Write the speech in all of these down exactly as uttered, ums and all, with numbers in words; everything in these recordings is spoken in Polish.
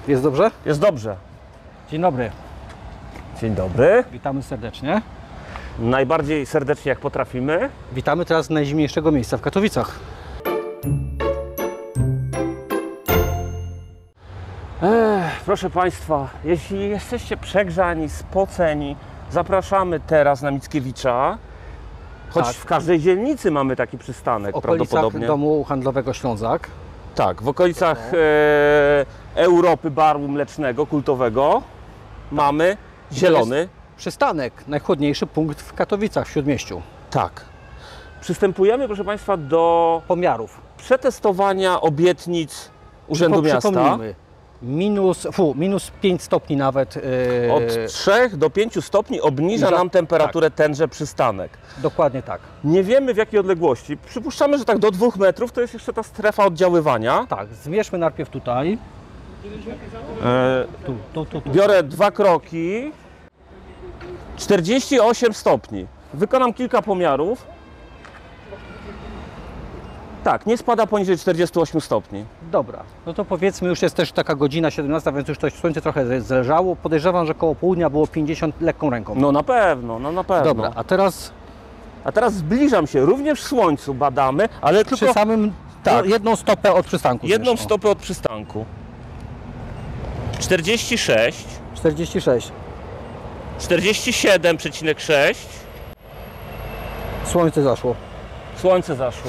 Jest dobrze? Jest dobrze. Dzień dobry. Dzień dobry. Witamy serdecznie. Najbardziej serdecznie jak potrafimy. Witamy teraz z najzimniejszego miejsca w Katowicach. Ech, proszę Państwa, jeśli jesteście przegrzani, spoceni, zapraszamy teraz na Mickiewicza. Choć Tak. w każdej dzielnicy mamy taki przystanek W okolicach prawdopodobnie. domu handlowego Ślązak. Tak, w okolicach e, Europy Baru Mlecznego, kultowego, mamy zielony. Przystanek, najchłodniejszy punkt w Katowicach, w Śródmieściu. Tak. Przystępujemy, proszę Państwa, do Pomiarów. przetestowania obietnic Urzędu Przypo- Miasta. Przypomnijmy, minus, fu, minus pięć stopni nawet. Yy, Od trzech do pięciu stopni obniża Obniża- nam temperaturę tenże przystanek. Dokładnie tak. Nie wiemy w jakiej odległości. Przypuszczamy, że tak do dwóch metrów to jest jeszcze ta strefa oddziaływania. Tak, zmierzmy najpierw tutaj. E, Tu, tu, tu, tu. biorę dwa kroki. czterdzieści osiem stopni. Wykonam kilka pomiarów. Tak, nie spada poniżej czterdziestu ośmiu stopni. Dobra, no to powiedzmy, już jest też taka godzina siedemnasta, więc już to słońce trochę zależało. Podejrzewam, że koło południa było pięćdziesiąt lekką ręką. No na pewno, no na pewno. Dobra, a teraz A teraz zbliżam się, również w słońcu badamy, ale przy tylko samym, tak. no, jedną stopę od przystanku. jedną zmierzmy. stopę od przystanku. czterdzieści sześć, czterdzieści sześć. czterdzieści siedem przecinek sześć. Słońce zaszło. Słońce zaszło.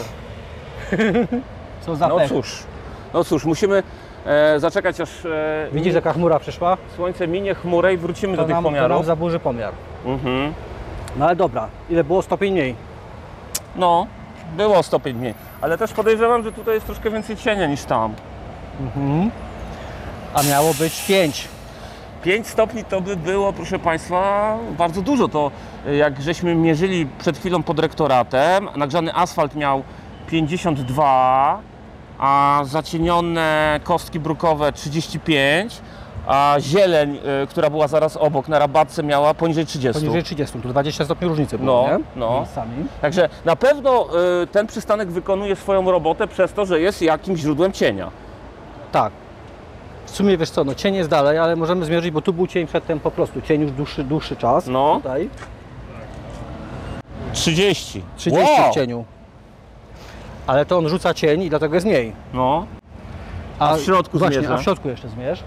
Co za No pech. cóż, no cóż, musimy e, zaczekać aż e, Widzisz, jaka chmura przyszła? słońce minie chmurę i wrócimy To do tych nam, to nam pomiarów. zaburzy pomiar. Mhm. No ale dobra, ile było stopień mniej? No, było stopień mniej, ale też podejrzewam, że tutaj jest troszkę więcej cienia niż tam. Mhm. A miało być pięć. pięć stopni to by było, proszę Państwa, bardzo dużo. To jak żeśmy mierzyli przed chwilą pod rektoratem, nagrzany asfalt miał pięćdziesiąt dwa, a zacienione kostki brukowe trzydzieści pięć, a zieleń, y, która była zaraz obok na rabatce, miała poniżej trzydziestu. Poniżej trzydziestu, to dwadzieścia stopni różnicy było, No, nie? no. Miejscami. Także na pewno y, ten przystanek wykonuje swoją robotę przez to, że jest jakimś źródłem cienia. Tak. W sumie wiesz co, no cień jest dalej, ale możemy zmierzyć, bo tu był cień przedtem po prostu. Cień już dłuższy, dłuższy czas. No. Tutaj. trzydzieści. trzydzieści Wow! w cieniu. Ale to on rzuca cień i dlatego jest mniej. No. A w środku właśnie, zmierzę. a w środku jeszcze zmierz.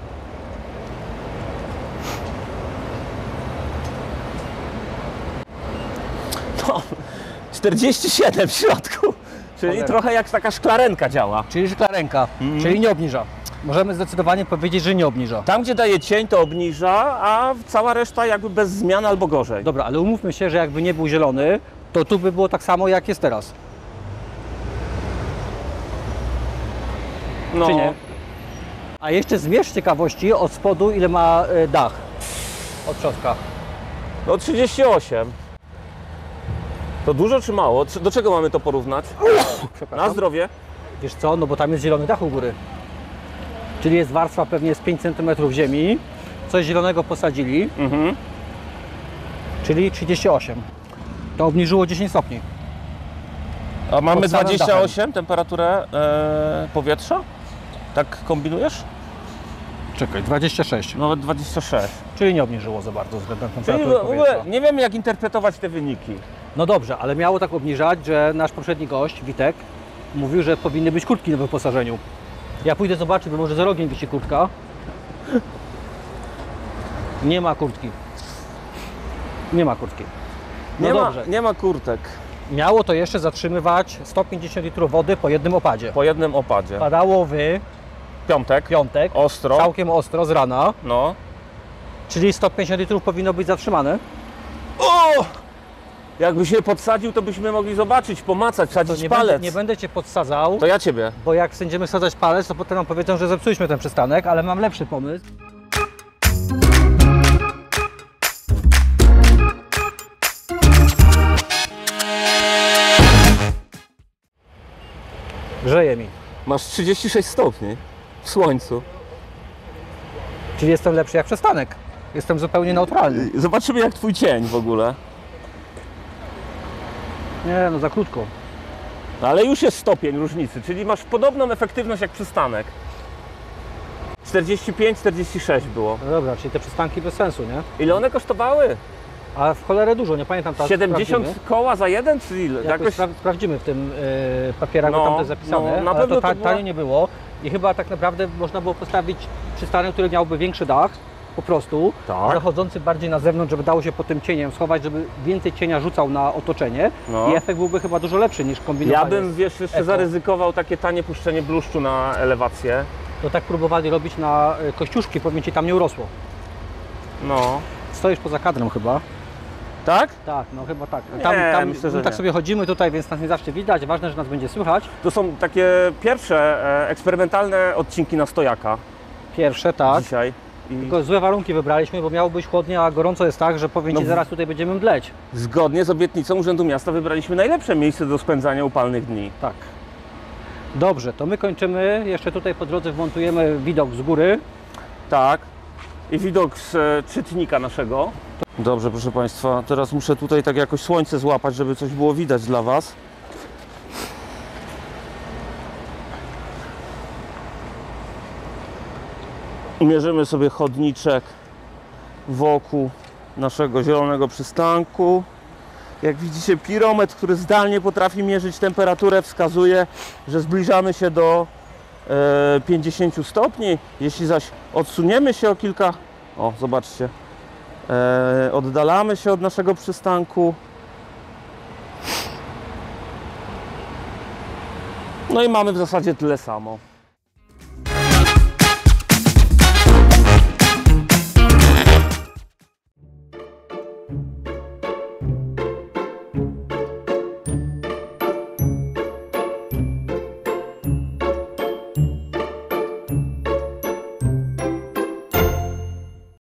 No, czterdzieści siedem w środku. Czyli Cholera. trochę jak taka szklarenka działa. Czyli szklarenka, Mhm. czyli nie obniża. Możemy zdecydowanie powiedzieć, że nie obniża. Tam, gdzie daje cień, to obniża, a cała reszta jakby bez zmian albo gorzej. Dobra, ale umówmy się, że jakby nie był zielony, to tu by było tak samo jak jest teraz. No. Czy nie? A jeszcze zmierz z ciekawości od spodu, ile ma y, dach od środka. No trzydzieści osiem. To dużo czy mało? Do czego mamy to porównać? Na Przepraszam. zdrowie. Wiesz co, no bo tam jest zielony dach u góry. Czyli jest warstwa pewnie z pięć centymetrów ziemi. Coś zielonego posadzili, Mhm. czyli trzydzieści osiem. To obniżyło dziesięć stopni. A mamy Pod samym dwadzieścia osiem temperaturę e, powietrza? Tak kombinujesz? Czekaj, dwadzieścia sześć. Nawet dwadzieścia sześć. Czyli nie obniżyło za bardzo względem Czyli temperatury w ogóle powietrza. nie wiemy, jak interpretować te wyniki. No dobrze, ale miało tak obniżać, że nasz poprzedni gość, Witek, mówił, że powinny być kurtki na wyposażeniu. Ja pójdę zobaczyć, bo może za rogiem wisi kurtka. Nie ma kurtki. Nie ma kurtki. No Nie, ma, dobrze. nie ma kurtek Miało to jeszcze zatrzymywać sto pięćdziesiąt litrów wody po jednym opadzie. po jednym opadzie. Padało w Piątek, piątek, ostro, całkiem ostro z rana, no. czyli sto pięćdziesiąt litrów powinno być zatrzymane. O! Jakby się podsadził, to byśmy mogli zobaczyć, pomacać, To sadzić nie palec. będę, nie będę Cię podsadzał, To ja Ciebie. bo jak będziemy sadzać palec, to potem nam powiedzą, że zepsuliśmy ten przystanek, ale mam lepszy pomysł. Grzeje mi. Masz trzydzieści sześć stopni w słońcu. Czyli jestem lepszy jak przystanek. Jestem zupełnie neutralny. Zobaczymy, jak Twój cień w ogóle. Nie, no za krótko. No ale już jest stopień różnicy, czyli masz podobną efektywność jak przystanek. czterdzieści pięć czterdzieści sześć było. No dobra, czyli te przystanki bez sensu, nie? Ile one kosztowały? A w cholerę dużo, nie pamiętam teraz. siedemdziesiąt sprawdzimy. koła za jeden, czy ile? Jakoś Jakoś... spra sprawdzimy w tym yy, papierach, No, bo tam to jest zapisane, no, na ale pewno to, ta to była- tanio nie było i chyba tak naprawdę można było postawić przystanek, który miałby większy dach, po prostu, Tak. zachodzący bardziej na zewnątrz, żeby dało się pod tym cieniem schować, żeby więcej cienia rzucał na otoczenie No. i efekt byłby chyba dużo lepszy niż kombinowanie. Ja bym, wiesz, jeszcze eko. zaryzykował takie tanie puszczenie bluszczu na elewację. To tak próbowali robić na y, Kościuszki, powiem Ci, tam nie urosło. No. Stoisz poza kadrem chyba. Tak? Tak, no chyba tak. Nie, Tam, tam myślę, że my tak nie. sobie chodzimy tutaj, więc nas nie zawsze widać. Ważne, że nas będzie słychać. To są takie pierwsze e, eksperymentalne odcinki na stojaka Pierwsze, tak. dzisiaj. I Tylko złe warunki wybraliśmy, bo miało być chłodnie, a gorąco jest tak, że powiem Ci, No. zaraz tutaj będziemy mdleć. zgodnie z obietnicą Urzędu Miasta wybraliśmy najlepsze miejsce do spędzania upalnych dni. Tak. Dobrze, to my kończymy. Jeszcze tutaj po drodze wmontujemy widok z góry. Tak. I widok z e, czytnika naszego. Dobrze, proszę Państwa, teraz muszę tutaj tak jakoś słońce złapać, żeby coś było widać dla Was. Mierzymy sobie chodniczek wokół naszego zielonego przystanku. Jak widzicie, pirometr, który zdalnie potrafi mierzyć temperaturę, wskazuje, że zbliżamy się do e, pięćdziesięciu stopni. Jeśli zaś odsuniemy się o kilka... O, zobaczcie. E, oddalamy się od naszego przystanku. No i mamy w zasadzie tyle samo.